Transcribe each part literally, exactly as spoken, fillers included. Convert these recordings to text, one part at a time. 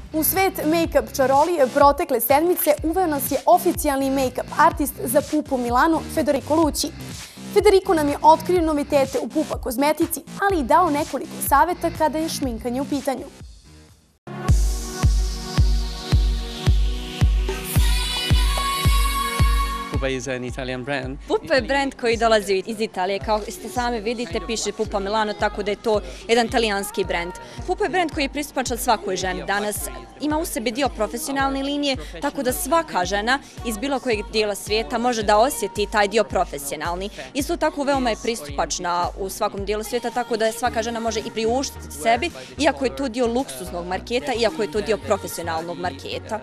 U svet make-up čaroli protekle sedmice uveo nas je oficijalni make-up artist za Pupo Milanu Federico Lucci. Federico nam je otkrio novitete u Pupa kozmetici, ali i dao nekoliko saveta kada je šminkanje u pitanju. Pupa je brand koji dolazi iz Italije. Kao što sami vidite, piše Pupa Milano, tako da je to jedan talijanski brand. Pupa je brand koji je pristupačan svakoj ženi danas. Ima u sebi dio profesionalne linije, tako da svaka žena iz bilo kojeg dijela svijeta može da osjeti taj dio profesionalni. Isto tako veoma je pristupačna u svakom dijelu svijeta, tako da svaka žena može i priuštiti sebi, iako je to dio luksuznog marketa, iako je to dio profesionalnog marketa.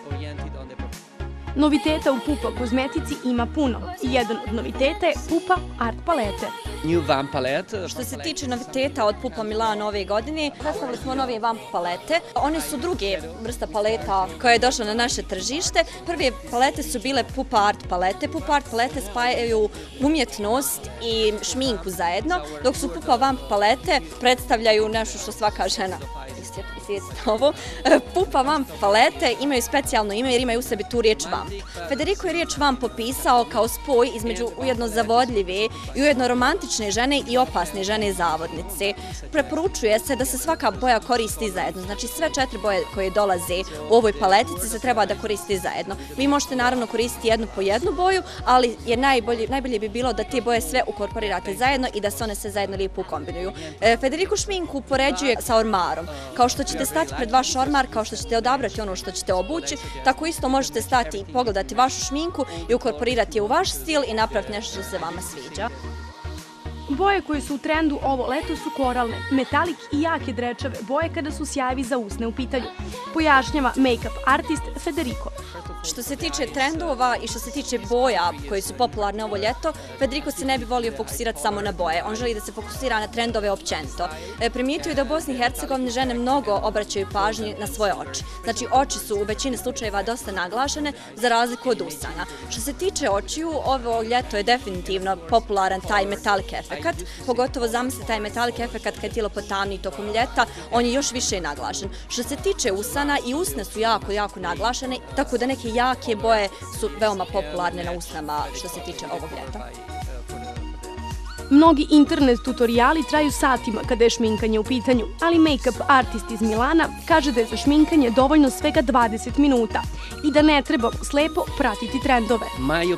Noviteta u Pupa kozmetici ima puno. Jedan od noviteta je Pupa Art palete. Što se tiče noviteta od Pupa Milano ove godine, predstavili smo nove vamp palete. One su druge vrsta paleta koja je došla na naše tržište. Prve palete su bile Pupa Art palete. Pupa Art palete spajaju umjetnost i šminku zajedno, dok su Pupa vamp palete predstavljaju nešto što svaka žena ovo. Pupa vamp palete imaju specijalno ime jer imaju u sebi tu riječ vamp. Federico je riječ vamp popisao kao spoj između ujedno zavodljive i ujedno romantične žene i opasne žene zavodnice. Preporučuje se da se svaka boja koristi zajedno. Znači sve četiri boje koje dolaze u ovoj paletici se treba da koristi zajedno. Vi možete naravno koristiti jednu po jednu boju, ali je najbolje, najbolje bi bilo da te boje sve ukorporirate zajedno i da se one sve zajedno lijepo kombinuju. Federico šminku upoređuje sa ormarom. Kao što ćete stati pred vaš ormar, kao što ćete odabrati ono što ćete obući, tako isto možete stati i pogledati vašu šminku i ukorporirati je u vaš stil i napraviti nešto što se vama sviđa. Boje koje su u trendu ovo leto su koralne, metalik i jake drečave boje kada su sjajevi za usne u pitanju, pojašnjava make-up artist Federico. Što se tiče trendova i što se tiče boja koje su popularne ovo ljeto, Federico se ne bi volio fokusirati samo na boje. On želi da se fokusira na trendove općenito. Primijetio je da u Bosni i Hercegovini žene mnogo obraćaju pažnju na svoje oči. Znači oči su u većini slučajeva dosta naglašene za razliku od usana. Što se tiče očiju, ovo ljeto je definitivno popularan taj metalik efekat. Pogotovo zamislite taj metalik efekat kad tijelo potamni tokom ljeta, on je još više naglašen. Što se tiče usana, i usne su jako, jako naglašene, tako da neke jake boje su veoma popularne na usnama što se tiče ovog ljeta. Mnogi internet tutoriali traju satima kada je šminkanje u pitanju, ali make-up artist iz Milana kaže da je za šminkanje dovoljno svega dvadeset minuta i da ne treba slepo pratiti trendove.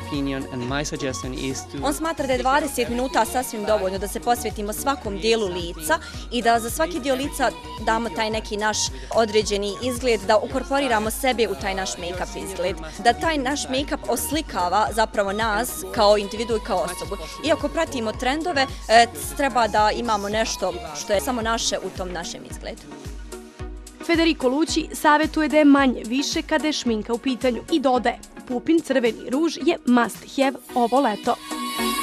On smatra da je dvadeset minuta sasvim dovoljno da se posvetimo svakom dijelu lica i da za svaki dio lica damo taj neki naš određeni izgled, da ukorporiramo sebe u taj naš make-up izgled. Da taj naš make-up oslikava zapravo nas kao individu i kao osobu. Iako pratimo trend, treba da imamo nešto što je samo naše u tom našem izgledu. Federico Lucci savjetuje da je manje više kada je šminka u pitanju i dodaje: Pupin crveni ruž je must have ovo leto.